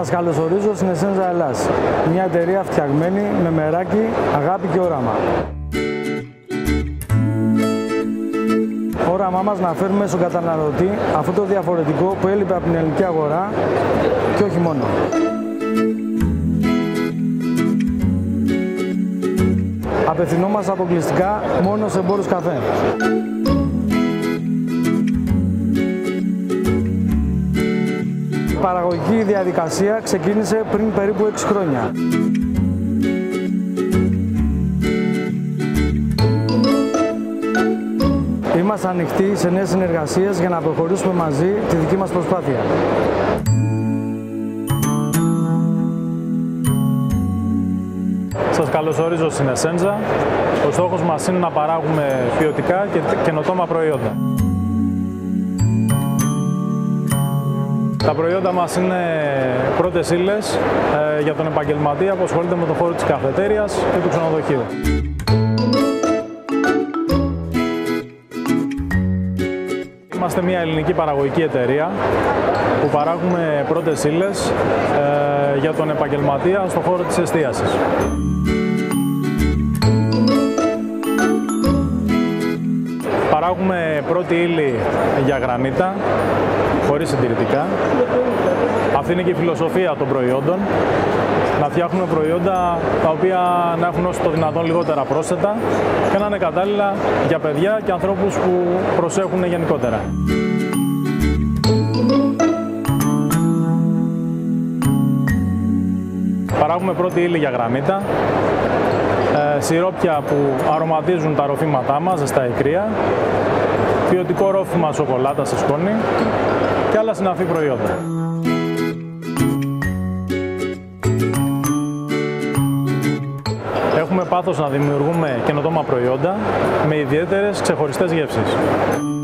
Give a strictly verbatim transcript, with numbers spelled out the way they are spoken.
Σας καλωσορίζω στην Εσένζα Ελλάς, μια εταιρεία φτιαγμένη με μεράκι, αγάπη και όραμα. Όραμά μας να φέρουμε στον καταναλωτή αυτό το διαφορετικό που έλειπε από την ελληνική αγορά και όχι μόνο. Απευθυνόμαστε αποκλειστικά μόνο σε εμπόρους καφέ. Η παραγωγική διαδικασία ξεκίνησε πριν περίπου έξι χρόνια. Είμαστε ανοιχτοί σε νέες συνεργασίες για να προχωρήσουμε μαζί τη δική μας προσπάθεια. Σας καλωσορίζω στην Εσένζα. Ο στόχος μας είναι να παράγουμε ποιοτικά και καινοτόμα προϊόντα. Τα προϊόντα μας είναι πρώτες ύλες ε, για τον επαγγελματία που ασχολείται με το χώρο της καφετέριας και του ξενοδοχείου. Είμαστε μια ελληνική παραγωγική εταιρεία που παράγουμε πρώτες ύλες ε, για τον επαγγελματία στον χώρο της εστίασης. Παράγουμε πρώτη ύλη για γρανίτα, χωρίς συντηρητικά. Αυτή είναι και η φιλοσοφία των προϊόντων. Να φτιάχνουμε προϊόντα τα οποία να έχουν όσο το δυνατόν λιγότερα πρόσθετα και να είναι κατάλληλα για παιδιά και ανθρώπους που προσέχουν γενικότερα. Παράγουμε πρώτη ύλη για γρανίτα, ε, σιρόπια που αρωματίζουν τα ροφήματά μας, ζεστά ή κρύα, ποιοτικό ρόφημα σοκολάτα σε σκόνη και άλλα συναφή προϊόντα. Έχουμε πάθος να δημιουργούμε καινοτόμα προϊόντα με ιδιαίτερες ξεχωριστές γεύσεις.